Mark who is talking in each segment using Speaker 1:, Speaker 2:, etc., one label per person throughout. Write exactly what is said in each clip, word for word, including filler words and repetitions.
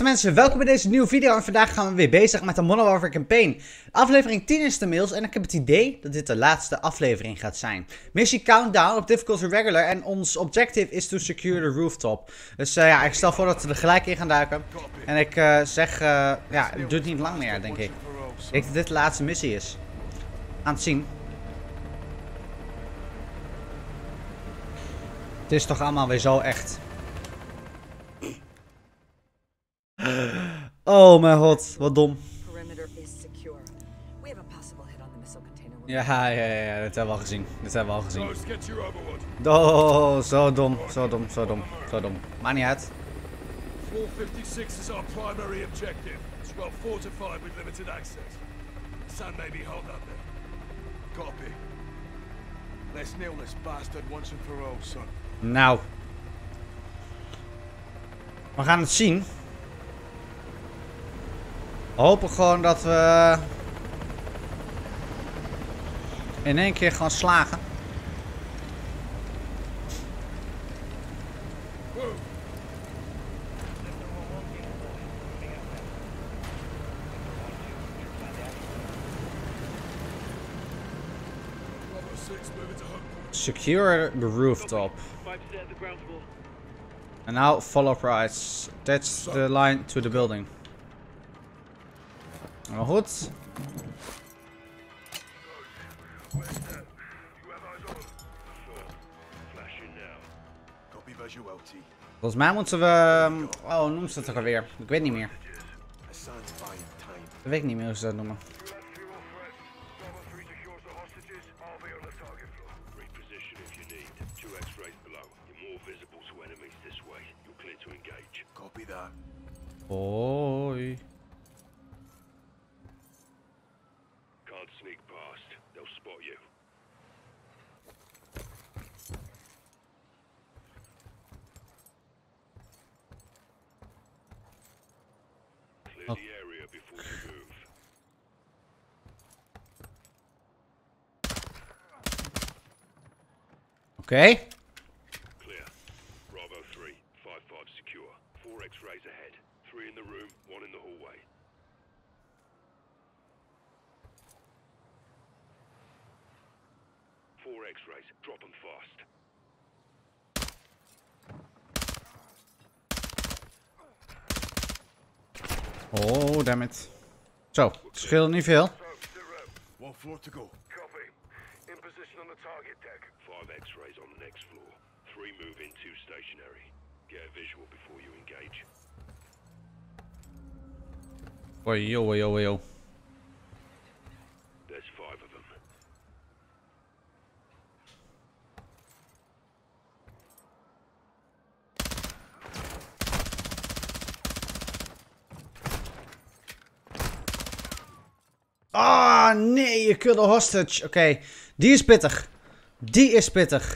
Speaker 1: Beste mensen, welkom bij deze nieuwe video en vandaag gaan we weer bezig met de Modern Warfare Campaign. Aflevering tien is inmiddels en ik heb het idee dat dit de laatste aflevering gaat zijn. Missie Countdown op Difficulty Regular en ons objective is to secure the rooftop. Dus uh, ja, ik stel voor dat we er gelijk in gaan duiken. En ik uh, zeg, uh, ja, het duurt niet lang meer denk ik. Ik denk dat dit de laatste missie is. We gaan het zien. Het is toch allemaal weer zo echt. Oh mijn god, wat dom. Ja, ja, ja, dat hebben we al gezien. Dat hebben we al gezien. Oh, zo dom, zo dom, zo dom, zo dom. Maakt niet uit.
Speaker 2: four fifty-six is our primary objective. It's well fortified with limited access. Sun may be held up there. Copy. Let's nail this bastard once and for all, son.
Speaker 1: Nou. We gaan het zien. We hopen gewoon dat we in één keer gaan slagen. Secure the rooftop. And now follow price. That's the line to the building. Nou goed. Volgens mij moeten we... Oh, hoe noemen ze dat toch alweer? Ik weet niet meer. Ik weet niet meer hoe ze dat noemen. Hoi. Oké. Okay.
Speaker 2: Clear. Bravo three, five five secure. Four X-rays ahead. Three in the room, one in the hallway. Four X-rays. Drop them fast.
Speaker 1: Oh, damn it. Zo, het scheelt niet veel.
Speaker 2: One floor to go. Copy. In position on the target deck. Five X-rays on the next floor. Three move in, two stationary. Get a visual before you engage.
Speaker 1: Oi, yo, oi, yo, yo.
Speaker 2: There's five of them.
Speaker 1: Ah, nee, je kunt de hostage. Oké, okay. Die is pittig. Die is pittig.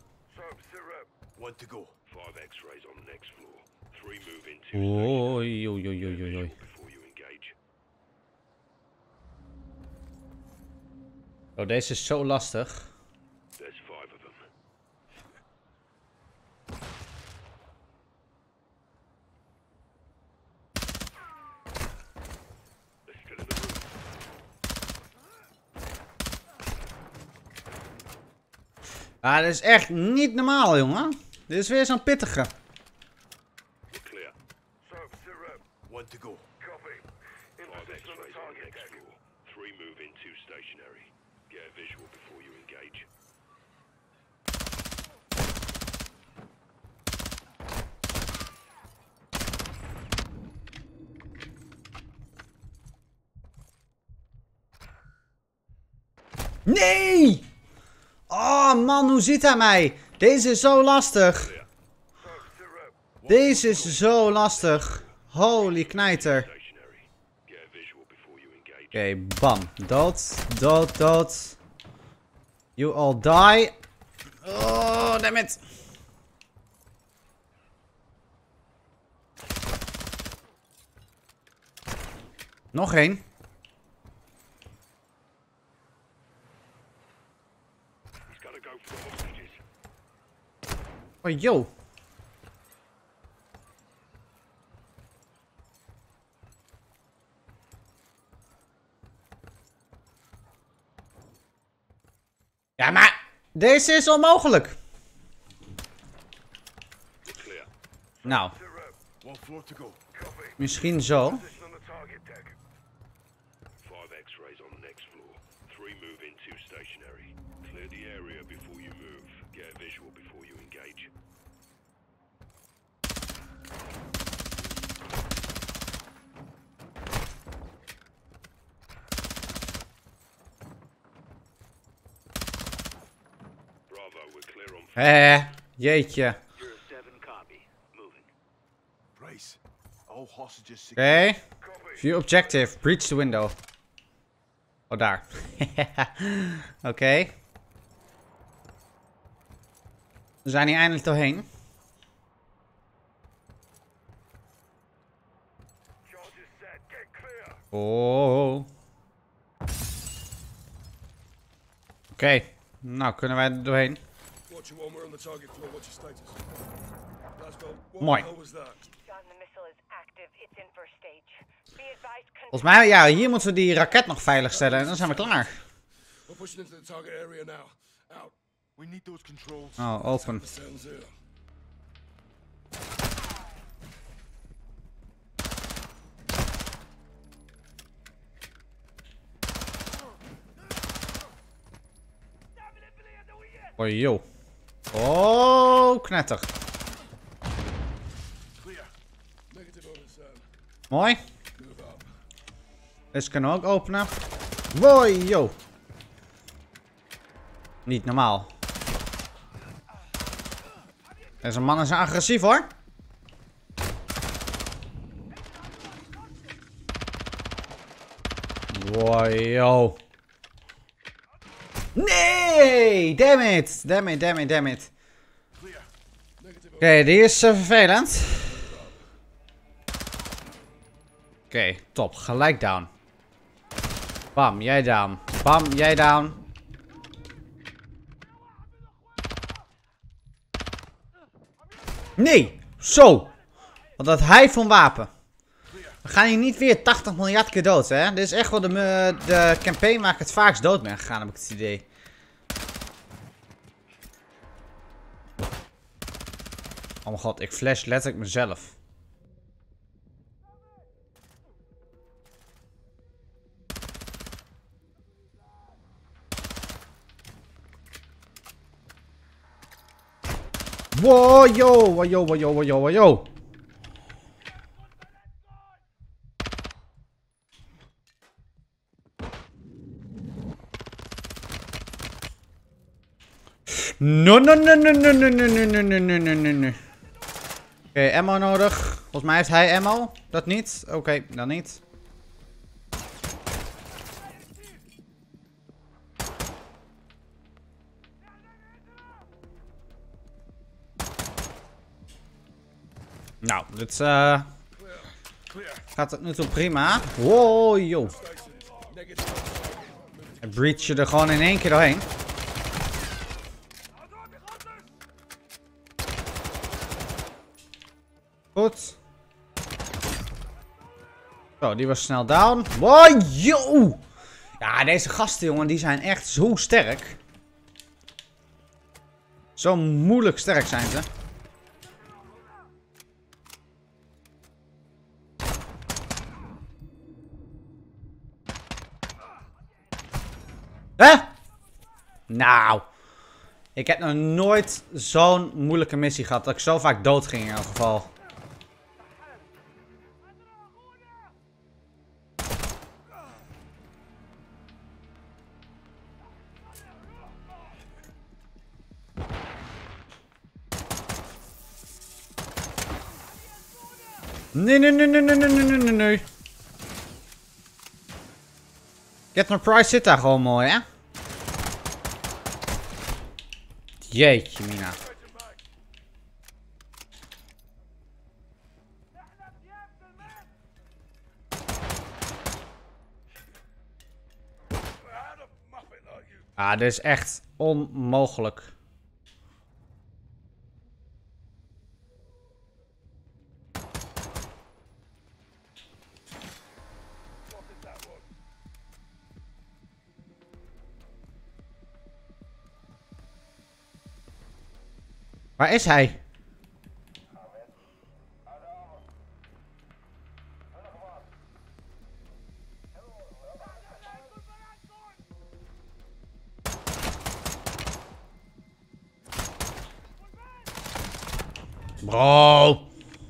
Speaker 1: Oei, oei, oei, oei, oei. Oh, deze is zo lastig. Ah, dit is echt niet normaal, jongen. Dit is weer zo'n pittige. Nee! Oh man, hoe ziet hij mij? Deze is zo lastig. Deze is zo lastig. Holy knijter. Oké, okay, bam. Dood, dood, dood. You all die. Oh, damn it. Nog één. Oh, yo. Ja, maar deze is onmogelijk. Nou. Misschien zo. Hé, jeetje. Oké. Okay. View objective. Breach the window. Oh, daar. Oké. Okay. We zijn hier eindelijk doorheen. Oh. Oké. Okay. Nou, kunnen wij er doorheen. Mooi. Volgens mij, ja, hier moeten we die raket nog veilig stellen en dan zijn we klaar. Oh, open. Oh, joh. Oh, knetter. Mooi. Deze kunnen we ook openen. Wow, yo. Niet normaal. Deze man is agressief hoor. Wow, yo. Nee! Damn it! Damn it, damn it, damn it. Oké, okay, die is uh, vervelend. Oké, okay, top. Gelijk down. Bam, jij down. Bam, jij down. Nee! Zo! Wat had hij van wapen? We gaan hier niet weer tachtig miljard keer dood, hè? Dit is echt wel de, de campaign waar ik het vaakst dood ben gegaan, heb ik het idee. Oh mijn god, ik flash letterlijk mezelf. Wow, yo, wow, yo, wow, yo, wow, yo, wow, yo. No, no, no, no, no, no, no, no, no, no, no, no, no, no. Oké, okay, ammo nodig. Volgens mij heeft hij ammo. Dat niet? Oké, okay, dan niet. Nou, dit uh, gaat het nu toe prima. Wow, yo. Hij breach je er gewoon in één keer doorheen. Goed. Zo, die was snel down. Wow, yo. Ja, deze gasten, jongen, die zijn echt zo sterk. Zo moeilijk sterk zijn ze. Hè? Nou. Ik heb nog nooit zo'n moeilijke missie gehad. Dat ik zo vaak dood ging in elk geval. Nee, nee, nee, nee, nee, nee, nee, nee, nee. Get My Price zit daar gewoon mooi, hè? Jeetje, Mina. Ah, dit is echt onmogelijk. Waar is hij? Bro.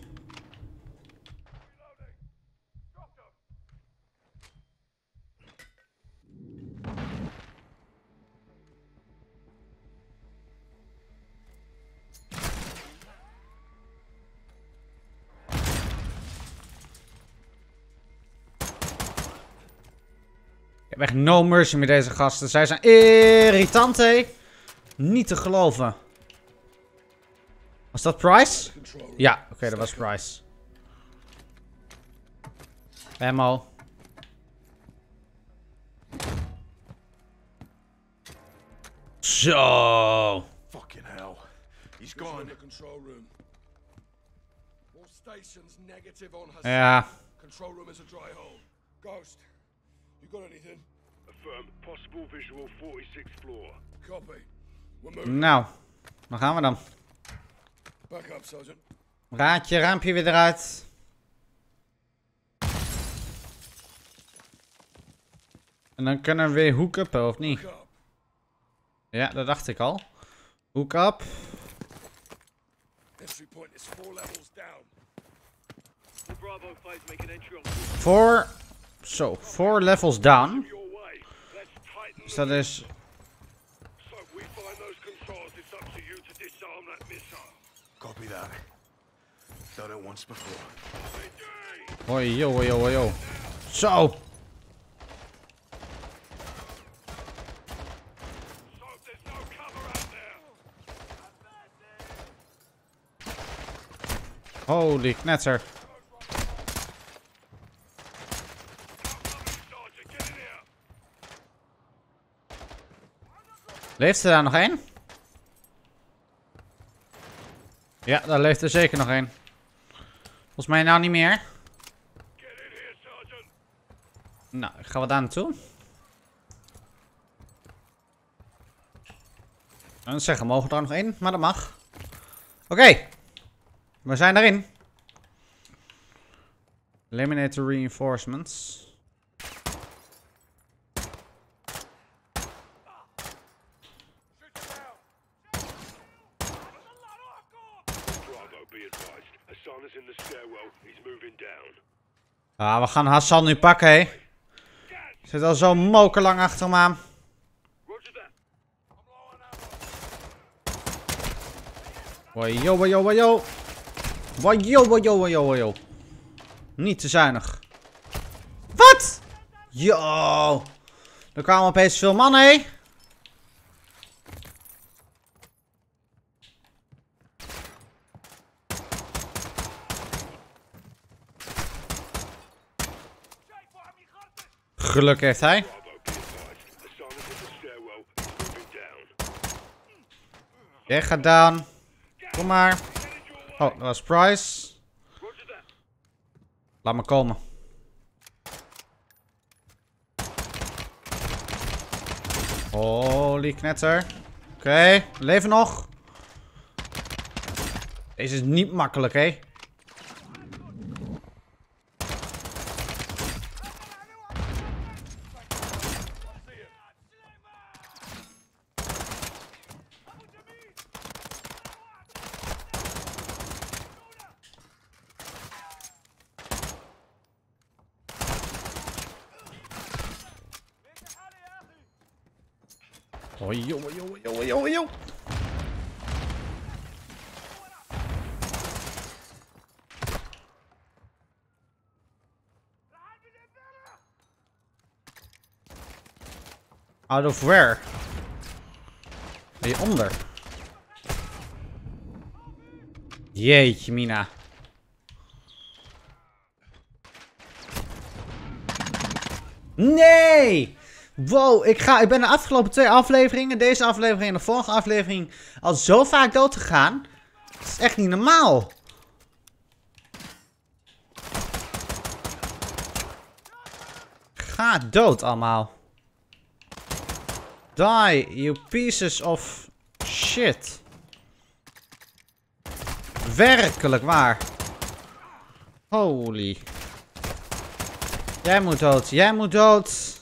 Speaker 1: Ik heb echt no mercy met deze gasten. Zij zijn irritant, hé. Niet te geloven. Was dat Price? Ja, oké, okay, dat was Price. Ammo. Zo.
Speaker 2: Fucking hell. He's gone in the control room. All stations negative on Hassan.
Speaker 1: Ja.
Speaker 2: Control room is a dry hole. Ghost, you got anything? Affirm. Possible visual forty-sixth floor. Copy. We're moving.
Speaker 1: Nou, waar gaan we dan?
Speaker 2: Back up, Sergeant.
Speaker 1: Raadje, raampje weer eruit. En dan kunnen we weer hook-uppen, of niet? Ja, dat dacht ik al. Hook-up.
Speaker 2: Entry point is four levels down.
Speaker 3: Bravo five make an entry on
Speaker 1: Four. Zo, four levels down.
Speaker 2: Your way. Let's tighten
Speaker 1: Dus dat is...
Speaker 2: So we find those controls. It's up to you to disarm that missile. Copy that. Done it once before.
Speaker 1: Hoi, yo, hoi, yo, hoi, yo. Zo.
Speaker 2: So there's no cover out there.
Speaker 1: Holy knetter.
Speaker 2: Sergeant, get in here.
Speaker 1: Leeft er daar nog één? Ja, daar leeft er zeker nog één. Volgens mij nou niet meer.
Speaker 2: Get in here, Sergeant.
Speaker 1: Nou, ik ga wat daar naartoe. En zeggen, mogen er nog één? Maar dat mag. Oké. Okay. We zijn erin. Eliminate the reinforcements.
Speaker 2: Bravo, be advised. Hassan is in the stairwell. He's moving down.
Speaker 1: Ah, we gaan Hassan nu pakken, hé. Zit al zo mokerlang achter hem aan.
Speaker 2: Roger that.
Speaker 1: Wajo, wajo, wajo. Wajo, wajo, wajo, wajo. Niet te zuinig. Wat? Yo. Er kwamen opeens veel mannen, hé. Geluk heeft hij.
Speaker 2: Bravo, be advised. Hassan is in the stairwell. He's moving down.
Speaker 1: Jij gaat down. Kom maar. Oh, dat was Price.
Speaker 2: Roger that.
Speaker 1: Laat me komen. Holy knetter. Oké, okay, we leven nog. Deze is niet makkelijk, hé. Oh, yo, yo, yo, yo, yo. Out of where? Hieronder. Jeetje, Mina. Nee! Wow, ik, ga, ik ben de afgelopen twee afleveringen, deze aflevering en de vorige aflevering, al zo vaak dood gegaan. Dat is echt niet normaal. Ga dood allemaal. Die, you pieces of shit. Werkelijk waar. Holy. Jij moet dood. Jij moet dood.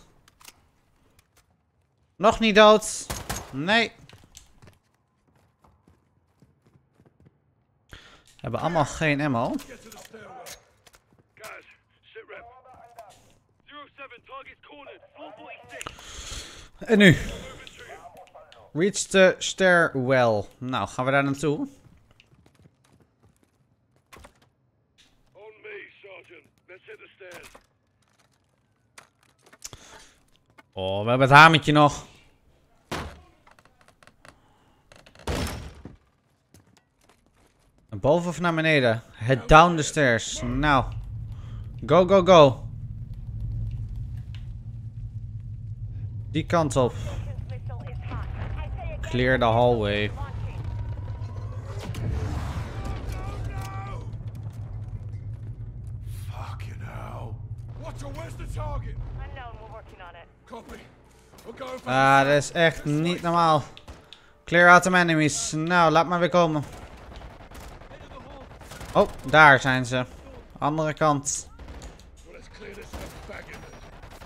Speaker 1: Nog niet dood. Nee. We hebben allemaal geen ammo.
Speaker 3: Guys, sit rep. zero seven, target's cornered. four forty-six.
Speaker 1: En nu? Reach the stairwell. Nou, gaan we daar naartoe?
Speaker 3: On me, Sergeant. Let's hit the stairs.
Speaker 1: Oh, we hebben het hamertje nog. Naar boven of naar beneden? Head down the stairs. Nou. Go, go, go. Die kant op. Clear the hallway.
Speaker 2: Fucking hell. Watcher, where's the target?
Speaker 4: Unknown, we're working on it.
Speaker 2: Copy. We're going for
Speaker 1: Ah, dat is echt niet normaal. Clear out the enemies. Nou, laat maar weer komen. Oh, daar zijn ze. Andere kant.
Speaker 2: Well, let's clear this up back in there.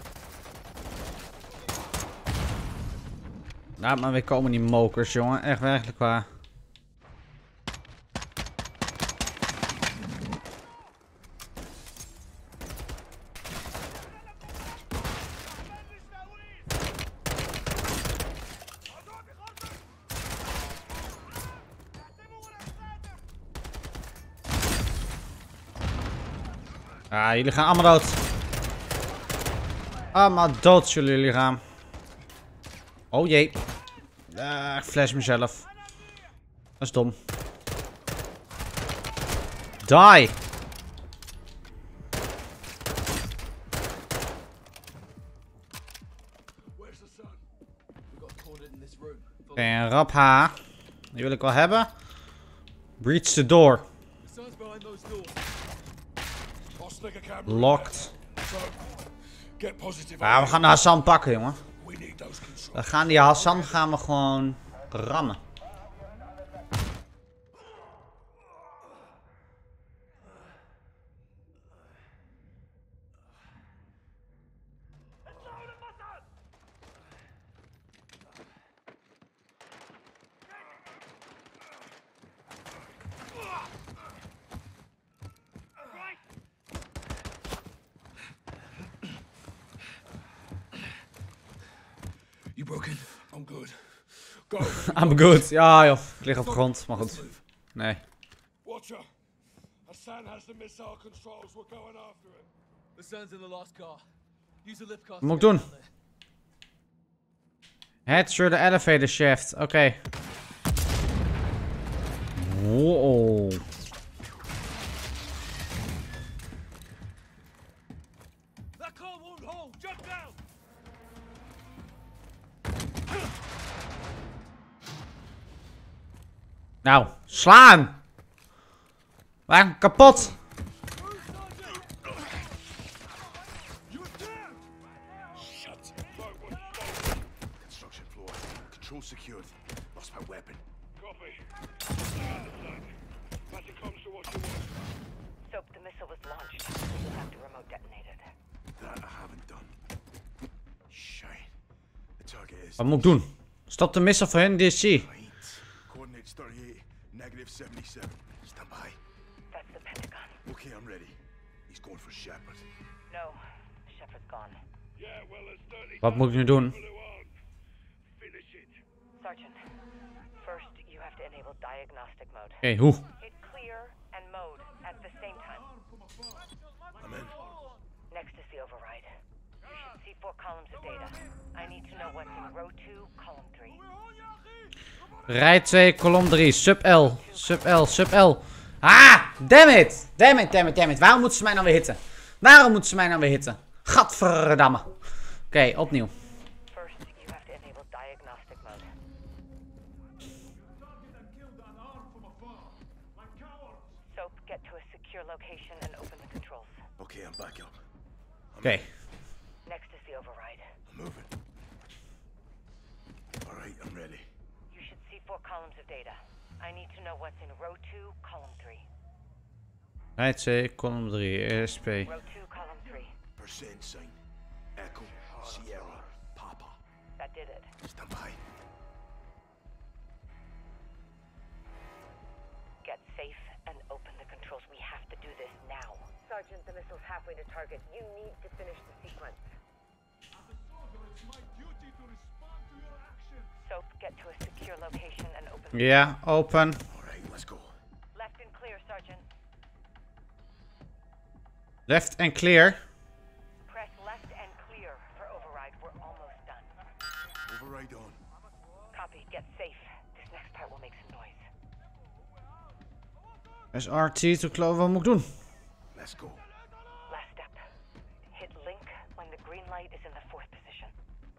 Speaker 1: Laat maar weer komen die mokers, jongen. Echt werkelijk waar. Ah, jullie gaan allemaal dood. Allemaal dood zullen jullie gaan. Oh jee. Uh, ik flash mezelf. Dat is dom. Die.
Speaker 2: Where's the sun? We got cornered in this room.
Speaker 1: Oké, een rap H. Die wil ik wel hebben. Breach the door.
Speaker 2: The sun's behind those doors. I'll stick a camera.
Speaker 1: Locked.
Speaker 2: So, get positive.
Speaker 1: Ah, we gaan de Hassan pakken, jongen.
Speaker 2: We need those controls.
Speaker 1: We gaan die Hassan gaan we gewoon rammen.
Speaker 2: You broken? I'm good. Go.
Speaker 1: I'm good. Ja joh, ik lig op de grond, maar goed. Nee.
Speaker 2: Watcher. Hassan has the missile controls. We're going after him.
Speaker 5: The sun's in the last car. Use the lift car.
Speaker 1: Wat moet ik doen? Head through the elevator shaft. Oké. Okay. Wow.
Speaker 3: That car won't hold. Jump down.
Speaker 1: Nou, slaan! Waar kapot!
Speaker 2: Shut. Construction floor. Control secured. Lost my weapon.
Speaker 3: Copy. I understand. Master comes to what you want.
Speaker 4: Soap, the missile was launched. You'll have to remote detonate it.
Speaker 2: That I haven't done. Shite. The target is.
Speaker 1: Wat moet ik doen? Stop de missile voor hun D C.
Speaker 2: Right. Coordinates thirty-eight, negative seventy-seven. Stand by.
Speaker 4: That's the Pentagon.
Speaker 2: Okay, I'm ready. He's going for Shepard.
Speaker 4: No, Shepard's gone.
Speaker 3: Yeah, well, there's thirty.
Speaker 1: Wat moet ik nu doen?
Speaker 3: people who aren't. Finish it.
Speaker 4: Sergeant, first you have to enable diagnostic mode.
Speaker 1: Oké, okay, hoe?
Speaker 4: Hit clear and mode at the same time.
Speaker 2: I'm in.
Speaker 4: Next is the override. You should see four columns of data. I need to know what's in row two, column three.
Speaker 1: Rij twee, kolom drie. Sub L. Sub L, sub L. Ah! Damn it! Damn it, damn it, damn it. Waarom moeten ze mij nou weer hitten? Waarom moeten ze mij nou weer hitten? Gadverdamme. Oké, okay, opnieuw.
Speaker 4: First, you have to enable diagnostic mode. Soap, get to a secure location and open the controls.
Speaker 2: Okay, I'm back up.
Speaker 1: Oké. Okay.
Speaker 4: Next is the override.
Speaker 2: I'm moving. Alright, I'm ready.
Speaker 4: You should see four columns of data. I need to know what's in row two, column three.
Speaker 1: Rij twee, column drie, E S P.
Speaker 4: Row two, column three.
Speaker 2: Percent sign. Echo, Sierra, Papa.
Speaker 4: That did it.
Speaker 2: Stand by.
Speaker 4: Get safe and open the controls. We have to do this now. Sergeant, the missile's halfway to target. You need to finish the sequence.
Speaker 3: It's my duty to respond to your actions.
Speaker 4: Soap, get to a secure location and open.
Speaker 1: Ja, open.
Speaker 2: Alright, let's go.
Speaker 4: Left and clear, Sergeant.
Speaker 1: Left and clear.
Speaker 4: Press left and clear for override. We're almost done.
Speaker 2: Override on.
Speaker 4: Copy. Get safe. This next part will make some noise.
Speaker 1: Dus R T to close. Wat moet ik doen?
Speaker 2: Let's go.
Speaker 4: Last step. Hit link when the green light is in the fourth position.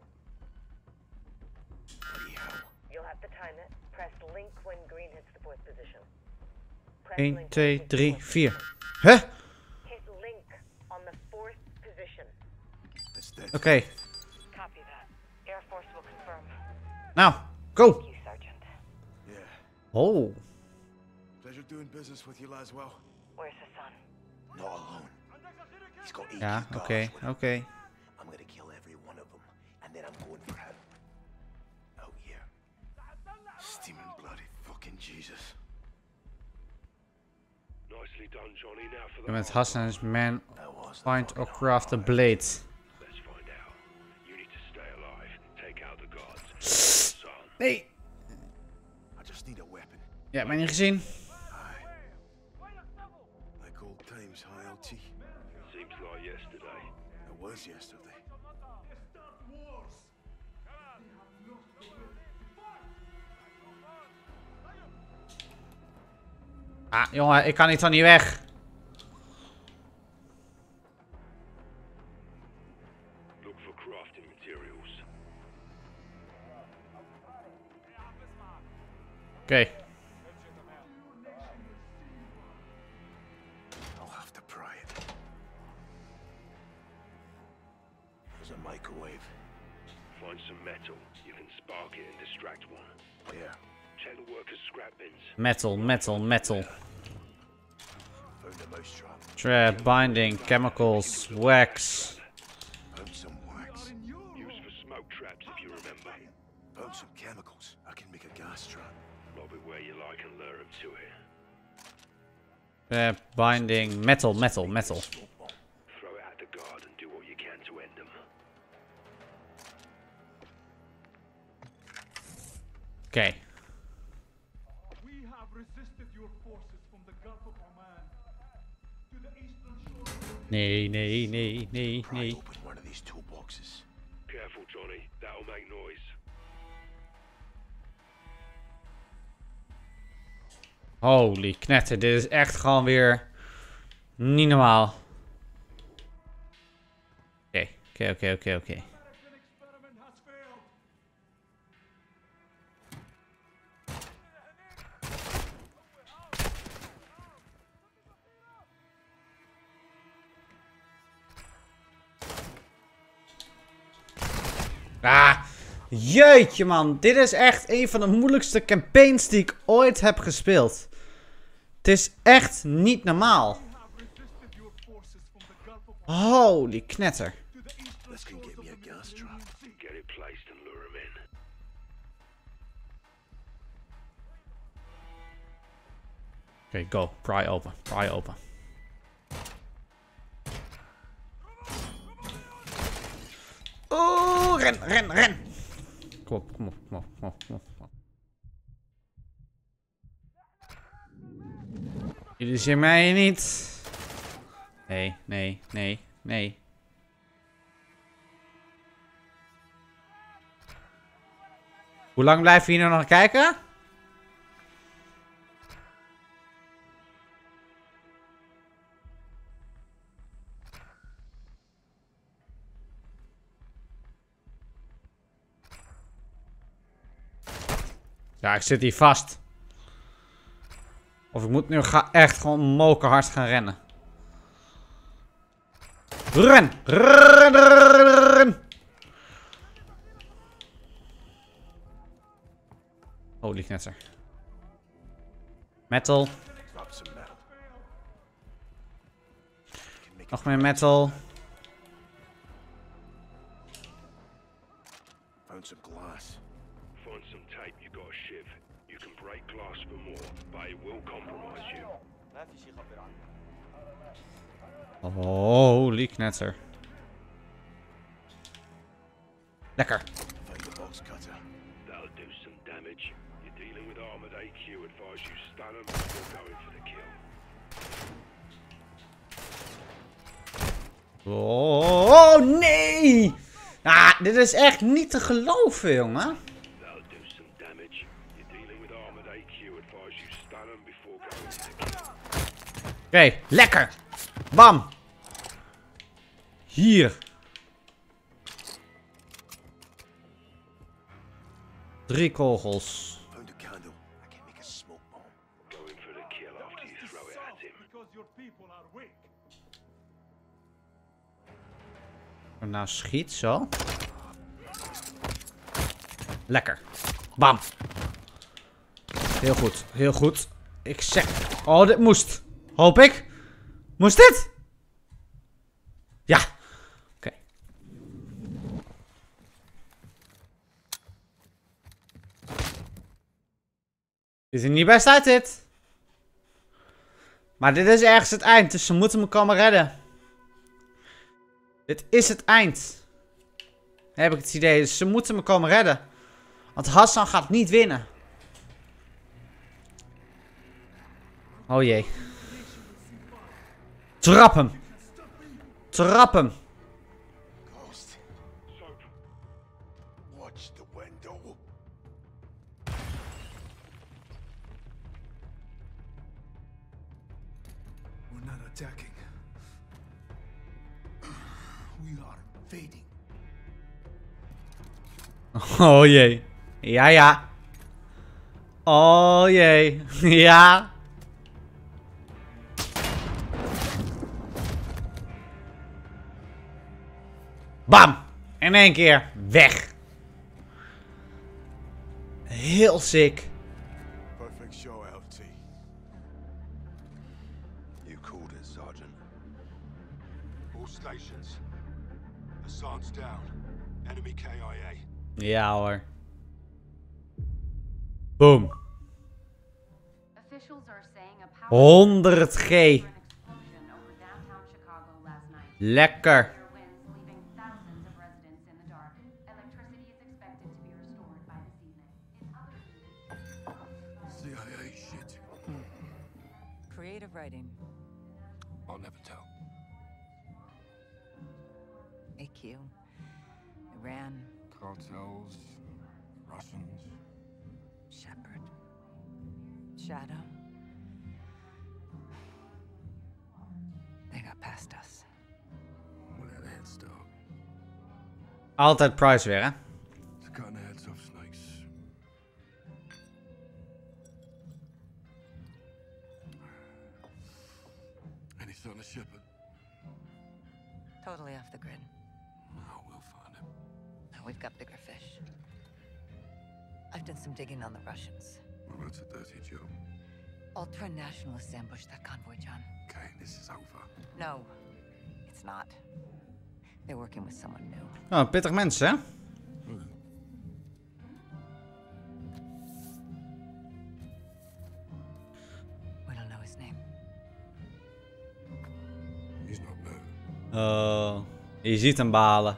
Speaker 2: Bloody hell.
Speaker 4: You'll have to time it. Press link when green hits the fourth position. Press
Speaker 1: één,
Speaker 4: link
Speaker 1: twee,
Speaker 4: when
Speaker 1: drie,
Speaker 4: it's
Speaker 1: vier. Huh?
Speaker 4: Hit link on the fourth position.
Speaker 2: That's dead.
Speaker 1: Oké. Okay.
Speaker 4: Copy that. Air Force will confirm.
Speaker 1: Nou, go.
Speaker 4: Thank you, Sergeant.
Speaker 2: Yeah.
Speaker 1: Oh.
Speaker 2: Pleasure doing business with you, Laswell.
Speaker 4: Where's Hassan?
Speaker 2: Not alone. He's got eight
Speaker 1: Ja, oké, okay, oké. Okay.
Speaker 2: I'm gonna kill every one of them, and then I'm going for him. Out here. Steaming bloody fucking Jesus.
Speaker 3: Nicely done, Johnny. Now for the
Speaker 1: En met
Speaker 3: hard
Speaker 1: Hassan's man
Speaker 2: That was
Speaker 1: find
Speaker 2: the
Speaker 1: or
Speaker 2: fucking
Speaker 1: craft a
Speaker 2: hard
Speaker 1: blade.
Speaker 3: Let's find out. You need to stay alive. Take out the guards. Son.
Speaker 1: Nee.
Speaker 2: I just need a weapon.
Speaker 1: Ja, mij niet gezien.
Speaker 2: Aye. Like old times, huh, L T?
Speaker 3: Seems like yesterday.
Speaker 2: It was yesterday.
Speaker 1: Ah, jongen, ik kan niet van hier weg.
Speaker 3: Look for crafting materials.
Speaker 1: Oké. Okay.
Speaker 2: I'll have to pry it. There's a microwave.
Speaker 3: Find some metal. You can spark it and distract one.
Speaker 2: Yeah.
Speaker 3: Check the workers' scrap bins.
Speaker 1: Metal, metal, metal.
Speaker 2: Found a mousetrap.
Speaker 1: Trap, binding, chemicals, wax.
Speaker 2: Found some wax.
Speaker 3: Used for smoke traps, if you remember.
Speaker 2: Found some chemicals. I can make a gas trap.
Speaker 3: Lob it where you like and lure him to it.
Speaker 1: Trap, binding, metal, metal, metal.
Speaker 3: Throw it at the guard and do what you can to end them.
Speaker 1: Oké. Okay.
Speaker 3: We have resisted your forces from the Gulf of Oman to the eastern shore.
Speaker 1: Nee, nee, nee, nee,
Speaker 2: Pry
Speaker 1: nee.
Speaker 2: open one of these toolboxes.
Speaker 3: Careful, Johnny. That'll make noise.
Speaker 1: Holy knetter, dit is echt gewoon weer niet normaal. Oké, oké, oké, oké, oké.
Speaker 3: American experiment has failed.
Speaker 1: Ah, jeetje man. Dit is echt een van de moeilijkste campaigns die ik ooit heb gespeeld. Het is echt niet normaal. Holy knetter.
Speaker 2: This can get me a gas trap.
Speaker 3: Get it placed and lure him in.
Speaker 1: Oké, okay, go. Pry open. Pry open. Oeh, ren, ren, ren. Kom op, kom op, kom op, kom op, kom op. Jullie zien mij niet. Nee, nee, nee, nee. Hoe lang blijven we hier nou nog kijken? Ja, ik zit hier vast. Of ik moet nu ga echt gewoon mokerhard gaan rennen. Ren! Ren! Ren! Holy knetter. Metal.
Speaker 2: Grab some metal. Can make
Speaker 1: Nog meer metal.
Speaker 2: Found some glass.
Speaker 6: Find some tape, you got a shiv. You can break glass for more, but it will compromise you.
Speaker 1: Holy knetter. Lekker.
Speaker 2: Find the box cutter.
Speaker 6: That'll do some damage. You're dealing with armored A Q, advise you stun them before going for the kill.
Speaker 1: Oh, nee! Ah, dit is echt niet te geloven, jongen.
Speaker 6: That'll do some damage. You're dealing with armored A Q, advise you stun them before going for the kill.
Speaker 1: Oké, okay, lekker. Bam. Hier. Drie kogels.
Speaker 2: Found a candle. I can make a smoke bomb.
Speaker 6: Going for the kill after you throw it at him.
Speaker 3: Because your people are weak.
Speaker 1: Nou, schiet zo. Lekker. Bam. Heel goed, heel goed. Ik zeg... Oh, dit moest. Hoop ik. Moest dit? Ja. Oké. Okay. Ziet er niet best uit, dit. Maar dit is ergens het eind, dus ze moeten me komen redden. Dit is het eind. Dan heb ik het idee. Dus ze moeten me komen redden. Want Hassan gaat niet winnen. Oh jee. Trap hem. Trap hem.
Speaker 2: Ghost. Watch the window.
Speaker 3: We're not attacking. We are fading.
Speaker 1: Oh jee. Ja, ja. Oh jee. Ja. Bam. In één keer. Weg. Heel sick.
Speaker 2: Perfect show, L T.
Speaker 6: You called it, Sergeant.
Speaker 7: All stations. Hassan's down. Enemy K I A.
Speaker 1: Ja hoor. Boom.
Speaker 8: Officials are saying a power
Speaker 1: honderd G.
Speaker 8: explosion over downtown Chicago last night.
Speaker 1: Lekker.
Speaker 8: Severe winds leaving thousands of residents in the dark. Electricity is expected to be restored by this evening. In other news,
Speaker 2: C I A shit.
Speaker 4: Creative writing.
Speaker 6: I'll never tell.
Speaker 4: A Q. Iran.
Speaker 6: Cartels, Russians.
Speaker 4: Shepard. Shadow. They got past us.
Speaker 6: We'll have a head start.
Speaker 1: Altijd Price weer, hè?
Speaker 6: It's cutting the heads off snakes. Any son of Shepard?
Speaker 4: Totally off the grid.
Speaker 6: Oh, we'll find him.
Speaker 4: Now we've got bigger fish. I've done some digging on the Russians.
Speaker 6: Well, that's a dirty job.
Speaker 4: Ultra-nationalists ambushed that convoy, John.
Speaker 6: Okay, this is over.
Speaker 4: No, it's not. They're working with someone new.
Speaker 1: Oh, pittig mensen, hè?
Speaker 4: We don't know his name.
Speaker 6: He's not new.
Speaker 1: Oh, je ziet hem balen.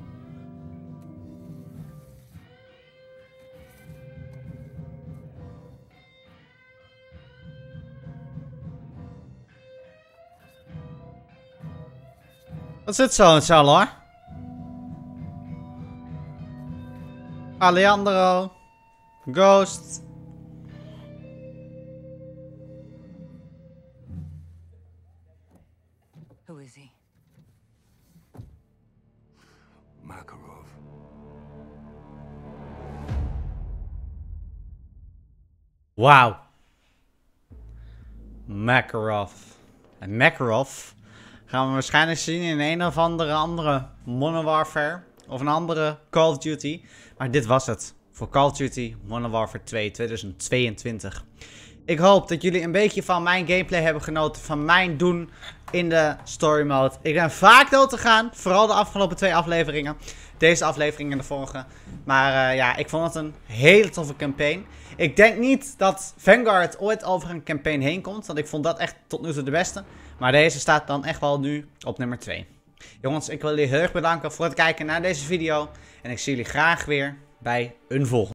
Speaker 1: Wat zit zo in het cel, hoor? Alejandro. Ghost.
Speaker 4: Who is he?
Speaker 6: Makarov.
Speaker 1: Wauw. Makarov. En Makarov gaan we waarschijnlijk zien in een of andere andere Modern Warfare. Of een andere Call of Duty. Maar dit was het. Voor Call of Duty Modern Warfare twee tweeduizend tweeëntwintig. Ik hoop dat jullie een beetje van mijn gameplay hebben genoten. Van mijn doen in de story mode. Ik ben vaak dood te gaan. Vooral de afgelopen twee afleveringen. Deze aflevering en de vorige. Maar uh, ja, ik vond het een hele toffe campaign. Ik denk niet dat Vanguard ooit over een campaign heen komt. Want ik vond dat echt tot nu toe de beste. Maar deze staat dan echt wel nu op nummer twee. Jongens, ik wil jullie heel erg bedanken voor het kijken naar deze video. En ik zie jullie graag weer bij een volgende.